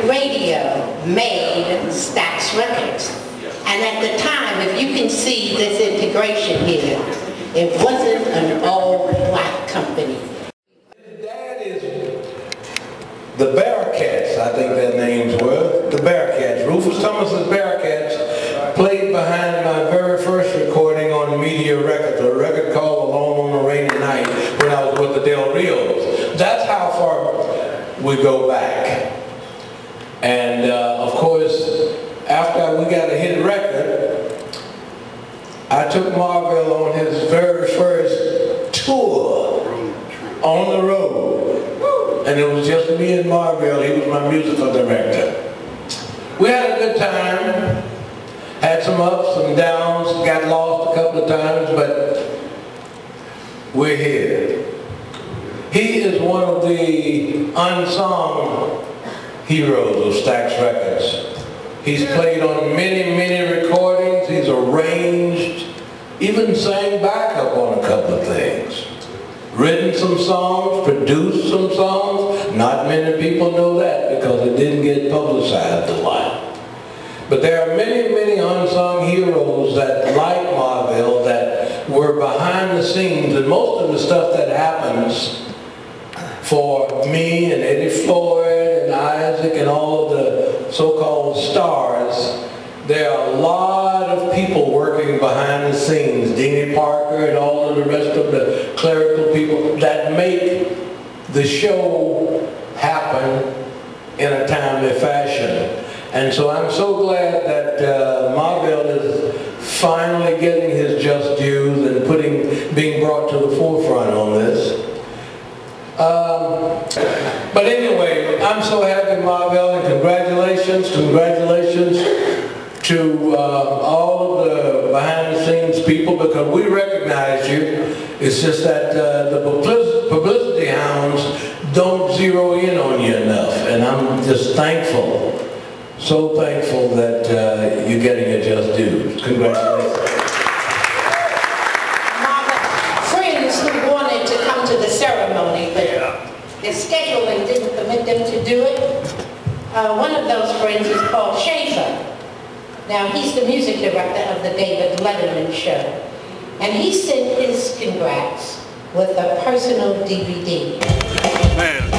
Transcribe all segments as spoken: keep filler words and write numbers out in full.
radio made Stax Records. And at the time, if you can see this integration here, it wasn't an all-black company. Dad is the Bearcats, I think their names were, the Bearcats. Rufus Thomas's Bearcats played behind my very first recording on Media Records, a record called Alone on a Rainy Night when I was with the Del Rios. That's how far we go back. And uh, of course, after we got a hit record, I took Marvell on his very first tour on the road. And it was just me and Marvell. He was my musical director. We had a good time, had some ups, some downs, got lost a couple of times, but we're here. He is one of the unsung heroes of Stax Records. He's played on many, many recordings. He's arranged, even sang backup on a couple of things. Written some songs, produced some songs. Not many people know that because it didn't get publicized a lot. But there are many, many unsung heroes that, like Marvell, that were behind the scenes, and most of the stuff that happens for me and Eddie Floyd and Isaac and all of the so-called stars, there are a lot of people working behind the scenes, Deanie Parker and all of the rest of the clerical people that make the show happen in a timely fashion. And so I'm so glad that uh, Marvell is finally getting his just dues and putting, being brought to the forefront on this. Um, but anyway, I'm so happy, Marvell, and congratulations, congratulations to uh, all of the behind-the-scenes people, because we recognize you. It's just that uh, the publicity, publicity hounds don't zero in on you enough, and I'm just thankful, so thankful that uh, you're getting your just dues. Congratulations. Their scheduling didn't permit them to do it. Uh, one of those friends is Paul Schaefer. Now, he's the music director of the David Letterman show. And he sent his congrats with a personal D V D. Man,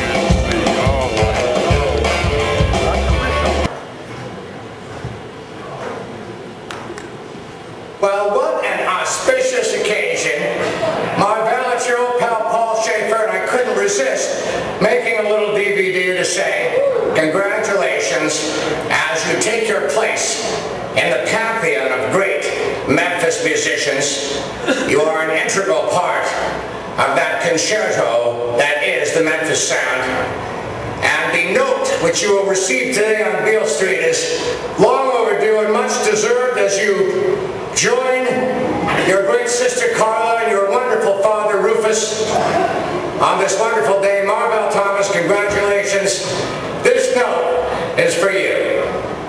well, what an auspicious occasion. Marvell, it's your old pal Paul Schaefer, and I couldn't resist making a little D V D to say congratulations as you take your place in the pantheon of great Memphis musicians. You are an integral part of that concerto that is the Memphis sound. And the note which you will receive today on Beale Street is long overdue and much deserved as you join your great sister Carla and your wonderful father Rufus on this wonderful day. Marvell Thomas, congratulations. This note is for you.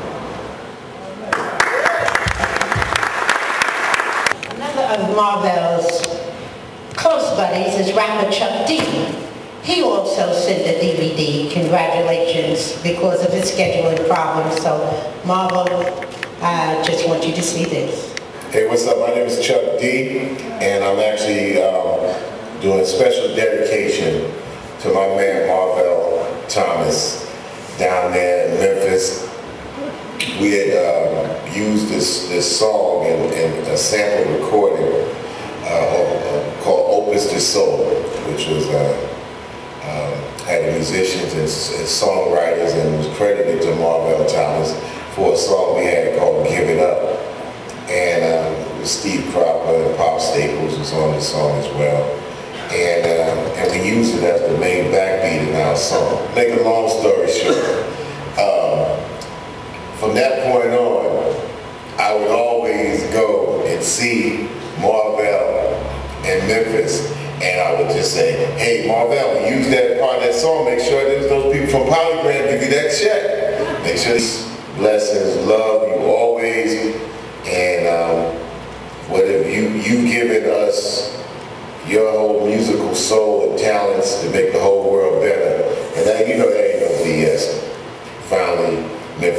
Another of Marvell's close buddies is rapper Chuck D. He also sent a D V D, congratulations, because of his scheduling problems. So Marvell, I just want you to see this. Hey, what's up? My name is Chuck D, and I'm actually um, doing a special dedication to my man Marvell Thomas down there in Memphis. We had um, used this this song in, in a sample recording uh, called Opus de Soul, which was uh, um, had musicians and, and songwriters, and was credited to Marvell Thomas for a song we had called Give It Up. And um, Steve Cropper and Pop Staples was on the song as well. And, um, and we used it as the main backbeat in our song. Make a long story short, um, from that point on, I would always go and see Marvell in Memphis, and I would just say, hey, Marvell, we use that part of that song, make sure there's those people from Polygram give you that check. Make sure these blessings, love you always. And um, what have you you given us your whole musical soul and talents to make the whole world better? And that, you know, that ain't no B S. Finally,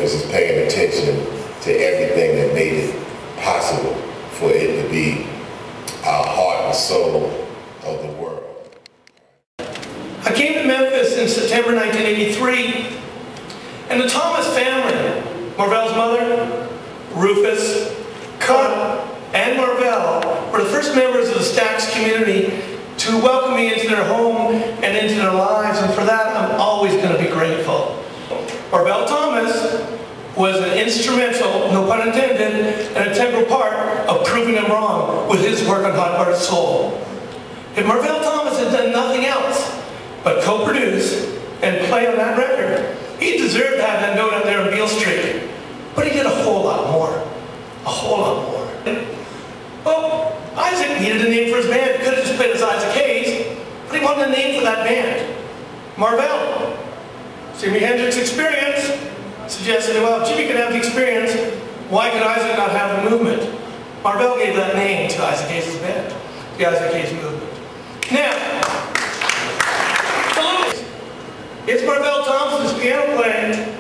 Memphis is paying attention to everything that made it possible for it to be our heart and soul of the world. I came to Memphis in September nineteen eighty-three, and the Thomas family, Marvell's mother, Rufus, Cut, and Marvell, were the first members of the Stax community to welcome me into their home and into their lives, and for that I'm always going to be grateful. Marvell Thomas was an instrumental, no pun intended, and a integral part of proving them wrong with his work on Hot Hearted Soul. If Marvell Thomas had done nothing else but co-produce and play on that record, he deserved to have that note out there on Beale Street. But he did a whole lot more. A whole lot more. Well, Isaac needed a name for his band. He could have just played as Isaac Hayes, but he wanted a name for that band. Marvell. Jimi Hendrix Experience suggested, well, if Jimmy could have the experience, why could Isaac not have the movement? Marvell gave that name to Isaac Hayes' band, the Isaac Hayes movement. Now, it's Marvell Thomas's piano playing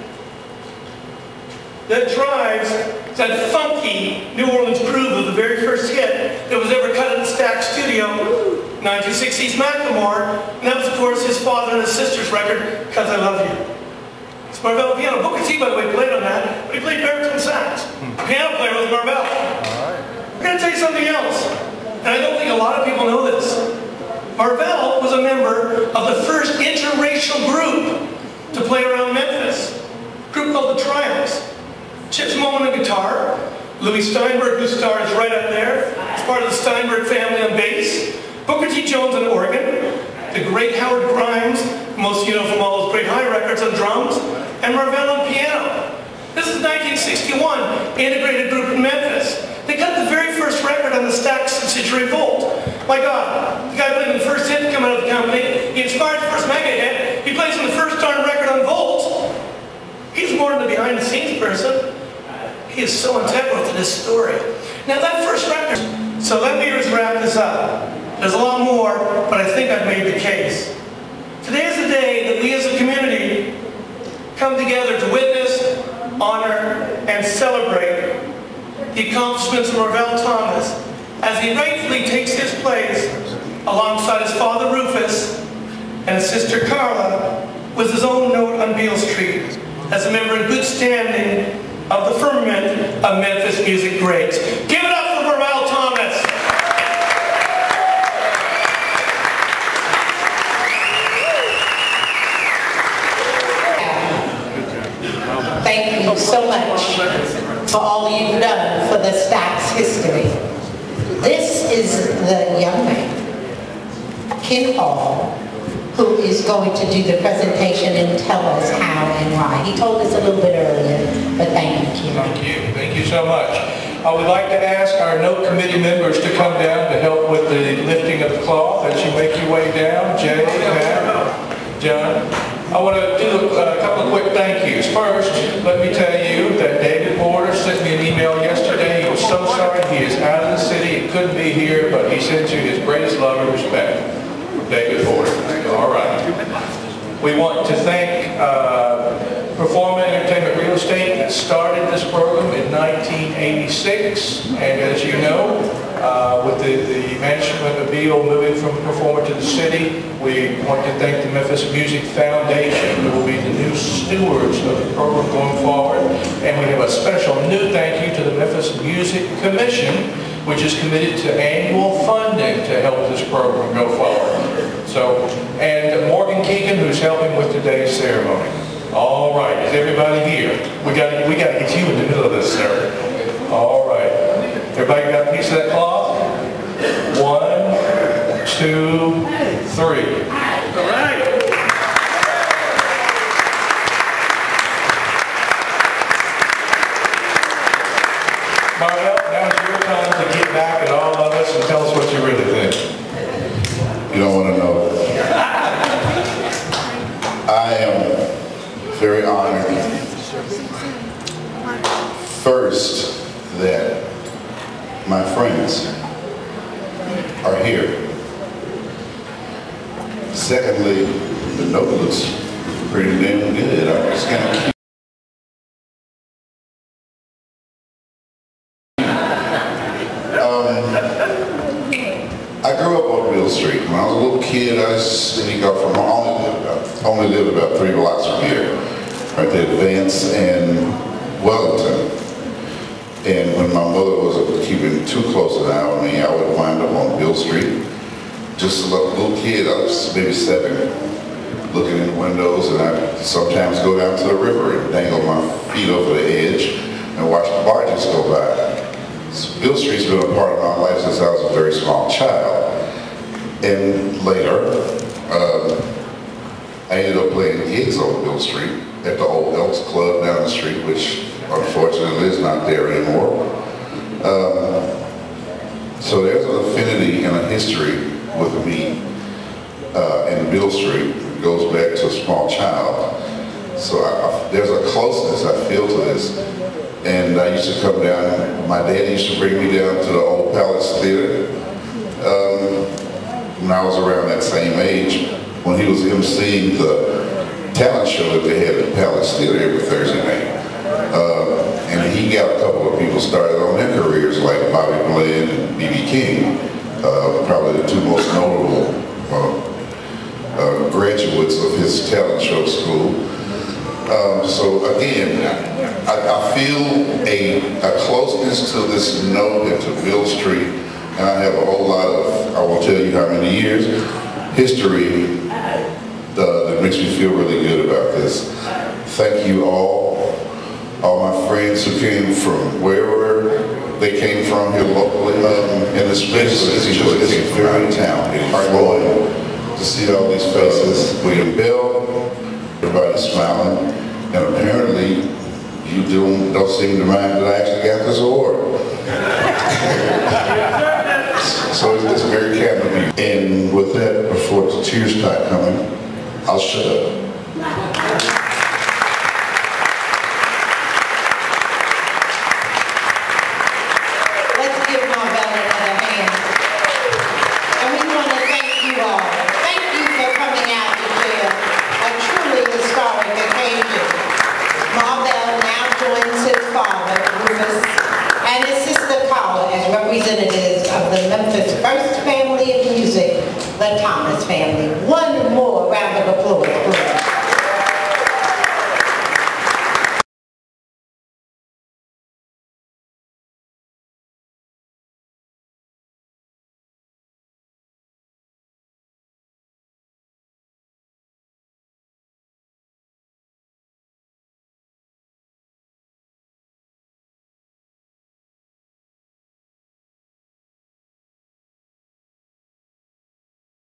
that drives that funky New Orleans groove of the very first hit that was ever cut in the Stax studio, nineteen sixties Macklemore, and that was, of course, his father and his sister's record, Cause I Love You. It's Marvell piano. Booker T, by the way, played on that, but he played baritone sax. The piano player was Marvell. I'm going to tell you something else, and I don't think a lot of people know this. Marvell was a member of the first interracial group to play around Memphis, a group called the Triumphs. Chips Moman on guitar, Louis Steinberg, who stars right up there, is part of the Steinberg family on bass, Booker T. Jones on organ, the great Howard Grimes, most you know from all those great high records, on drums, and Marvell on piano. This is nineteen sixty-one, integrated group in Memphis. They cut the very first record on the Stax subsidiary Volt. My God, the guy played the first hit to come out of the company, he inspired the first mega hit, he plays on the first darn record on Volt. He's more than a behind-the-scenes person. He is so integral to this story. Now that first record, so let me just wrap this up. There's a lot more, but I think I've made the case. Today is the day that we as a community come together to witness, honor, and celebrate the accomplishments of Marvell Thomas as he rightfully takes his place alongside his father Rufus and his sister Carla with his own note on Beale Street as a member in good standing of the firmament of Memphis music greats. Give it up for Marvell Thomas! Thank you so much for all you've done for the Stax history. This is the young man, Ken Hall, who is going to do the presentation and tell us how and why. He told us a little bit earlier, but thank you, Ken. Thank you. Thank you so much. I would like to ask our note committee members to come down to help with the lifting of the cloth as you make your way down. Jay, Matt, John. I want to do a couple of quick thank yous. First, let me tell you that David Porter sent me an email yesterday. He was so sorry he is out of the city. He couldn't be here, but he sends you his greatest love and respect. David Porter. All right. We want to thank uh, Performing Entertainment Real Estate that started this program in nineteen eighty-six. And as you know, uh, with the, the management of Beale moving from Performer to the city, we want to thank the Memphis Music Foundation, who will be the new stewards of the program going forward. And we have a special new thank you to the Memphis Music Commission, which is committed to annual funding to help this program go forward. So, and Morgan Keegan, who's helping with today's ceremony. All right, is everybody here? We got we got to get you in the middle of this, sir. All right, everybody got a piece of that cloth? One, two, three. All right. Marvell, now is your time to get back at all of us and tell us what you really think. You don't want to know. I am very honored, first, that my friends are here. Secondly, the note looks pretty damn good. I was kind of I grew up on Beale Street. When I was a little kid, I sneak up from, I only lived about, only lived about three blocks from here. Right there, Vance and Wellington. And when my mother was keeping too close an eye on me, I would wind up on Beale Street. Just a little kid, I was maybe seven, looking in the windows, and I sometimes go down to the river and dangle my feet over the edge and watch the barges go by. So Beale Street's been a part of my life since I was a very small child. And later, uh, I ended up playing gigs on Beale Street at the old Elks Club down the street, which unfortunately is not there anymore. Um, so there's an affinity and a history with me uh, in Beale Street. It goes back to a small child. So I, I, there's a closeness I feel to this. And I used to come down, my dad used to bring me down to the old Palace Theater um, when I was around that same age, when he was emceeing the talent show that they had at the Palace Theater every Thursday night. Uh, and he got a couple of people started on their careers, like Bobby Bland and B B King, uh, probably the two most notable uh, uh, graduates of his talent show school. Um, so again, I, I feel a, a closeness to this note and to Beale Street, and I have a whole lot of, I won't tell you how many years, history uh, that makes me feel really good about this. Thank you all, all my friends who came from wherever they came from here locally, um, and especially it's a very town. It's heartwarming to see all these faces. William Bell, everybody's smiling. And apparently, you don't, don't seem to mind that I actually got this award. So it's, it's very kind of me. And with that, before the tears start coming, I'll shut up. Let's give Marvell another hand. And we want to thank you all. Thank you for coming out to share a truly historic occasion. Marvell now joins his father, Rufus, and his sister Carla as representatives of the Memphis First Family of Music, the Thomas family. One